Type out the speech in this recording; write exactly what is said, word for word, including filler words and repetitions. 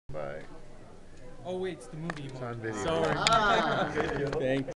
Bye. Oh wait, it's the movie. It's on video. Sorry. Ah. Thanks.